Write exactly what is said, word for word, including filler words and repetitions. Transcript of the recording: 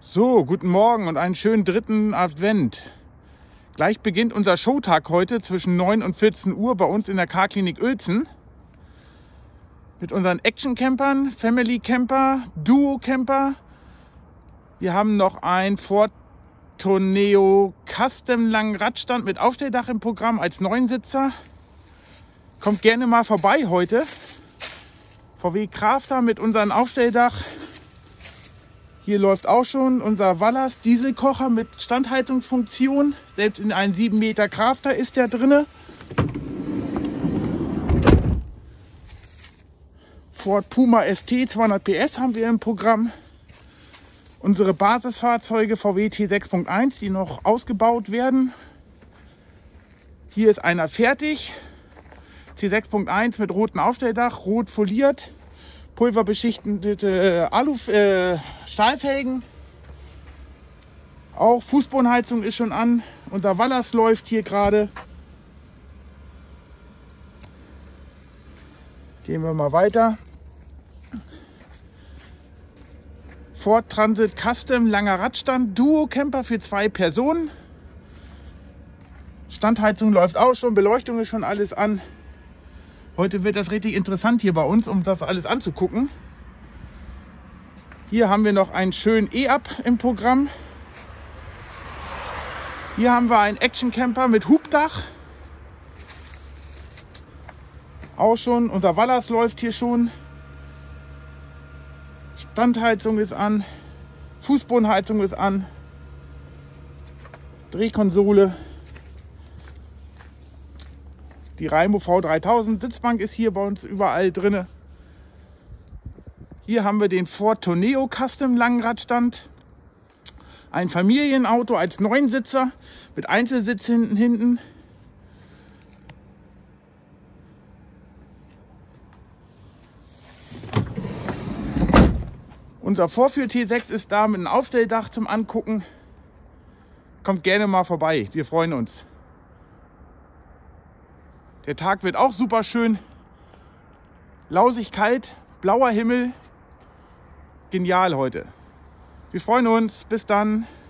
So, guten Morgen und einen schönen dritten Advent. Gleich beginnt unser Showtag heute zwischen neun und vierzehn Uhr bei uns in der Car-Klinik Uelzen. Mit unseren Action-Campern, Family-Camper, Duo-Camper. Wir haben noch ein Ford Tourneo Custom langen Radstand mit Aufstelldach im Programm als Neunsitzer. Kommt gerne mal vorbei heute. V W Crafter mit unserem Aufstelldach. Hier läuft auch schon unser Wallers Dieselkocher mit Standheizungsfunktion. Selbst in einem sieben Meter Crafter ist der drinne. Ford Puma S T zweihundert P S haben wir im Programm. Unsere Basisfahrzeuge V W T sechs Punkt eins, die noch ausgebaut werden. Hier ist einer fertig. T sechs Punkt eins mit rotem Aufstelldach, rot foliert. Pulverbeschichtete Alu, äh, Stahlfelgen. Auch Fußbodenheizung ist schon an. Unser Wallers läuft hier gerade. Gehen wir mal weiter. Ford Transit Custom langer Radstand, Duo Camper für zwei Personen. Standheizung läuft auch schon, Beleuchtung ist schon alles an. Heute wird das richtig interessant hier bei uns, um das alles anzugucken. Hier haben wir noch einen schönen E-Up im Programm. Hier haben wir einen Action Camper mit Hubdach. Auch schon, unser Wallers läuft hier schon. Standheizung ist an, Fußbodenheizung ist an, Drehkonsole. Die Raimo V dreitausend Sitzbank ist hier bei uns überall drin. Hier haben wir den Ford Tourneo Custom Langradstand. Ein Familienauto als Neunsitzer mit Einzelsitz hinten. hinten. Unser Vorführ T sechs ist da mit einem Aufstelldach zum Angucken. Kommt gerne mal vorbei, wir freuen uns. Der Tag wird auch super schön. Lausig kalt, blauer Himmel. Genial heute. Wir freuen uns. Bis dann.